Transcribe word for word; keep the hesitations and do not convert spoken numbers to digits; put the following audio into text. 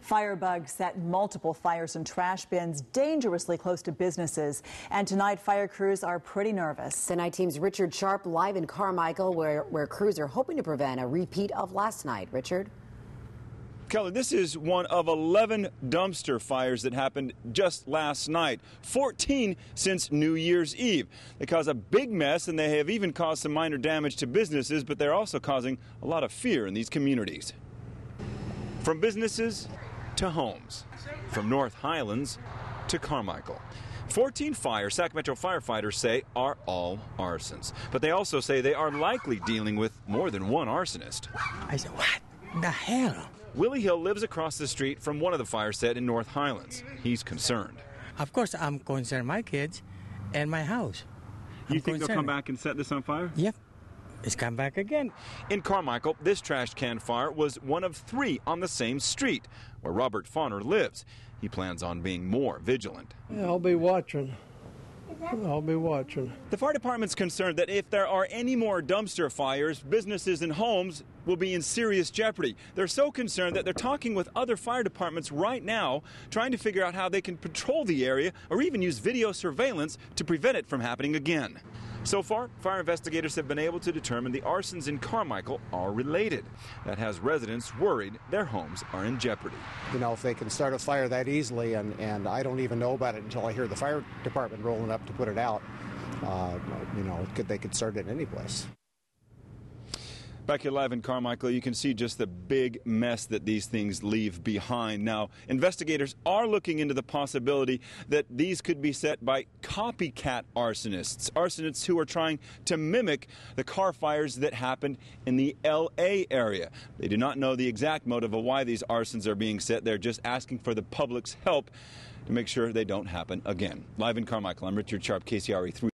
Firebugs set multiple fires in trash bins dangerously close to businesses. And tonight, fire crews are pretty nervous. Tonight team's Richard Sharp live in Carmichael, where, where crews are hoping to prevent a repeat of last night. Richard? Kelly, this is one of eleven dumpster fires that happened just last night, fourteen since New Year's Eve. They cause a big mess, and they have even caused some minor damage to businesses, but they're also causing a lot of fear in these communities. From businesses to homes, from North Highlands to Carmichael. fourteen fires, Sacramento firefighters say, are all arsons. But they also say they are likely dealing with more than one arsonist. I said, what the hell? Willie Hill lives across the street from one of the fire set in North Highlands. He's concerned. Of course, I'm concerned my kids and my house. You I'm think concerned. they'll come back and set this on fire? Yep. It's come back again. In Carmichael, this trash can fire was one of three on the same street where Robert Fauner lives. He plans on being more vigilant. Yeah, I'll be watching. I'll be watching. The fire department's concerned that if there are any more dumpster fires, businesses and homes will be in serious jeopardy. They're so concerned that they're talking with other fire departments right now, trying to figure out how they can patrol the area or even use video surveillance to prevent it from happening again. So far, fire investigators have been able to determine the arsons in Carmichael are related. That has residents worried their homes are in jeopardy. You know, if they can start a fire that easily, and, and I don't even know about it until I hear the fire department rolling up to put it out, uh, you know, could, they could start it any place. Back here live in Carmichael, you can see just the big mess that these things leave behind. Now, investigators are looking into the possibility that these could be set by copycat arsonists, arsonists who are trying to mimic the car fires that happened in the L A area. They do not know the exact motive of why these arsons are being set. They're just asking for the public's help to make sure they don't happen again. Live in Carmichael, I'm Richard Sharp, K C R A three.